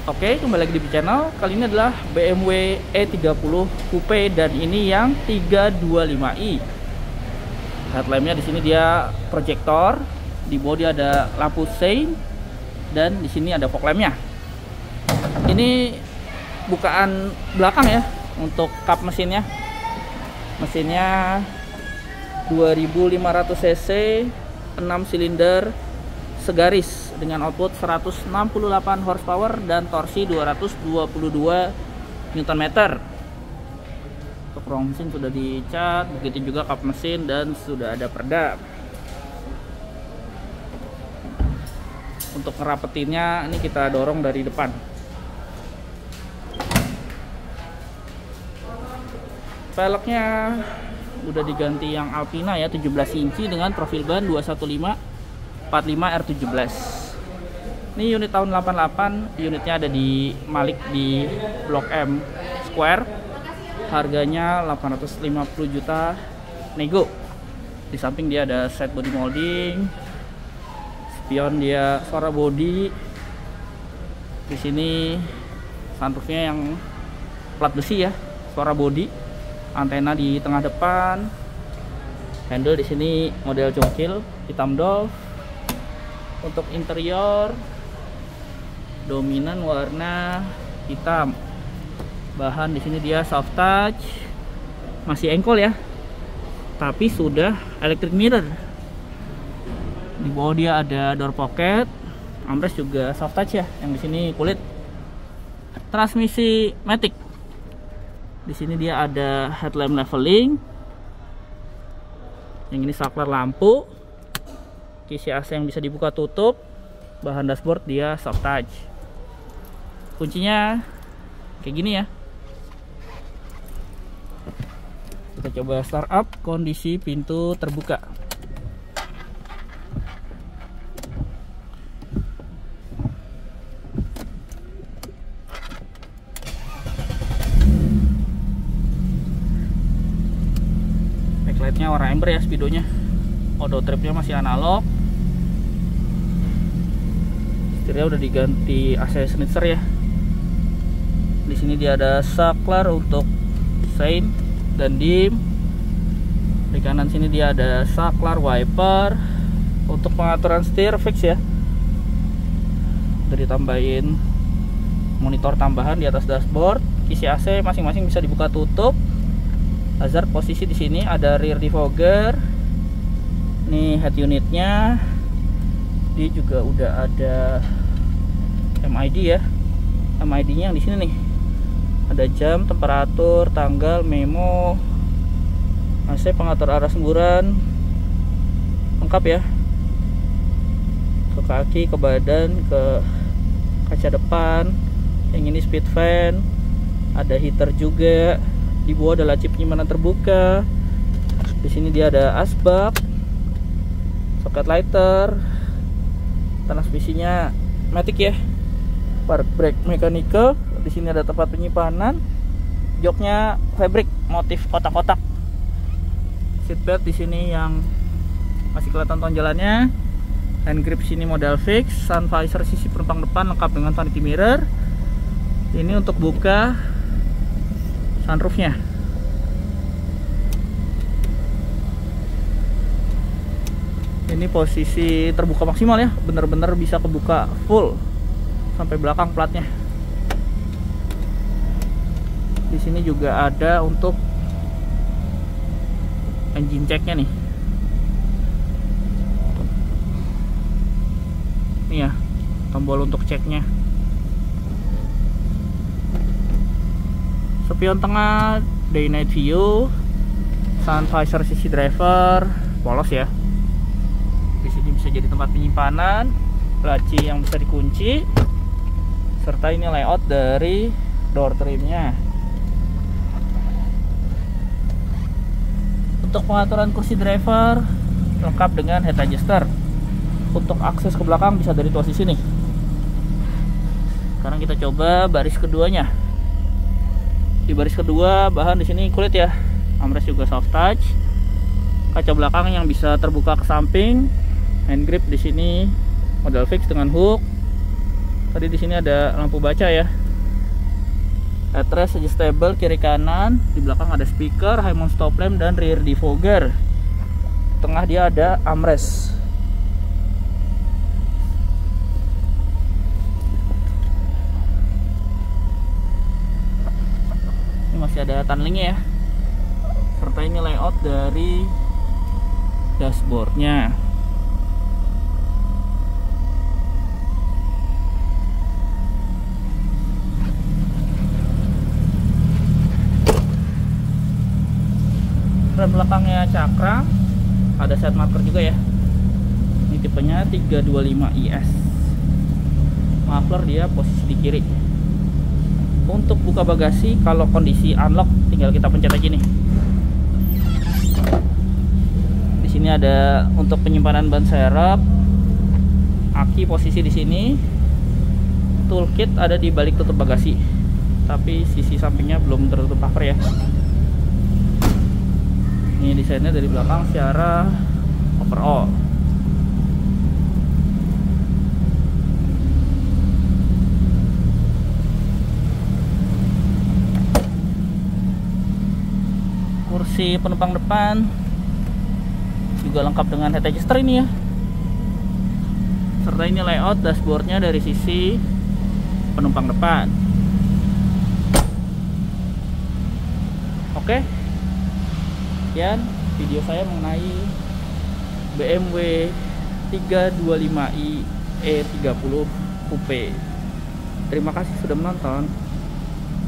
Oke, kembali lagi di channel. Kali ini adalah BMW E30 Coupe dan ini yang 325i. Headlampnya di sini dia proyektor, di bawah dia ada lampu sein dan di sini ada fog lampnya. Ini bukaan belakang ya untuk kap mesinnya. Mesinnya 2500 cc, 6 silinder segaris dengan output 168 horsepower dan torsi 222 Nm. Untuk rong mesin sudah dicat, begitu juga kap mesin dan sudah ada perdam. Untuk ngerapetinnya ini kita dorong dari depan. Velgnya udah diganti yang Alpina ya, 17 inci dengan profil ban 215 45 R17. Ini unit tahun 88, unitnya ada di Malik di Blok M Square. Harganya 850 juta nego. Di samping dia ada set body molding. Spion dia suara body. Di sini sunroofnya yang plat besi ya, suara body. Antena di tengah depan. Handle di sini model congkil hitam Dolph. Untuk interior dominan warna hitam. Bahan di sini dia soft touch, masih engkol ya, tapi sudah electric mirror. Di bawah dia ada door pocket, armrest juga soft touch ya, yang di sini kulit. Transmisi matic. Di sini dia ada headlamp leveling. Yang ini saklar lampu. Kisi AC yang bisa dibuka tutup. Bahan dashboard dia soft touch. Kuncinya kayak gini ya. Kita coba start up, kondisi pintu terbuka. Backlightnya warna amber ya, speedonya. Auto tripnya masih analog. Setirnya udah diganti AC Schnitzer ya. Di sini dia ada saklar untuk sein dan dim. Di kanan sini dia ada saklar wiper. Untuk pengaturan setir fix ya. Udah ditambahin monitor tambahan di atas dashboard. Kisi AC masing-masing bisa dibuka tutup. Hazard posisi di sini ada rear defogger. Ini head unitnya. Dia juga udah ada MID ya. MID-nya yang di sini nih. Ada jam, temperatur, tanggal, memo, AC, pengatur arah semburan, lengkap ya. Ke kaki, ke badan, ke kaca depan. Yang ini speed fan. Ada heater juga. Di bawah ada laci penyimpanan terbuka. Di sini dia ada asbak, soket lighter. Transmisinya matic ya. Park brake mechanical. Di sini ada tempat penyimpanan. Joknya fabric motif kotak-kotak. Seatbelt di sini yang masih kelihatan tonjolannya. Hand grip sini model fix. Sun visor sisi penumpang depan lengkap dengan vanity mirror. Ini untuk buka sunroofnya. Ini posisi terbuka maksimal ya, bener-bener bisa kebuka full sampai belakang platnya. Di sini juga ada untuk engine checknya nih. Nih ya, tombol untuk ceknya. Spion tengah, day night view, sun visor sisi driver, polos ya. Di sini bisa jadi tempat penyimpanan, laci yang bisa dikunci, serta ini layout dari door trimnya. Untuk pengaturan kursi driver lengkap dengan head adjuster. Untuk akses ke belakang bisa dari posisi nih. Sekarang kita coba baris keduanya. Di baris kedua bahan di sini kulit ya. Armrest juga soft touch. Kaca belakang yang bisa terbuka ke samping. Hand grip di sini model fix dengan hook. Tadi di sini ada lampu baca ya. Headrest adjustable kiri kanan, di belakang ada speaker, high mount stop lamp dan rear defogger. Tengah dia ada armrest. Ini masih ada tunlingnya ya. Serta ini layout dari dashboardnya. Rem belakangnya cakram, ada set marker juga ya. Ini tipenya 325 IS. Muffler dia posisi di kiri. Untuk buka bagasi kalau kondisi unlock tinggal kita pencet aja nih. Di sini ada untuk penyimpanan ban serep. Aki posisi di sini. Toolkit ada di balik tutup bagasi. Tapi sisi sampingnya belum tertutup cover ya. Ini desainnya dari belakang secara overall. Kursi penumpang depan juga lengkap dengan head adjuster ini ya. Serta ini layout dashboardnya dari sisi penumpang depan. Oke. Sekian video saya mengenai BMW 325i E30 Coupe. Terima kasih sudah menonton.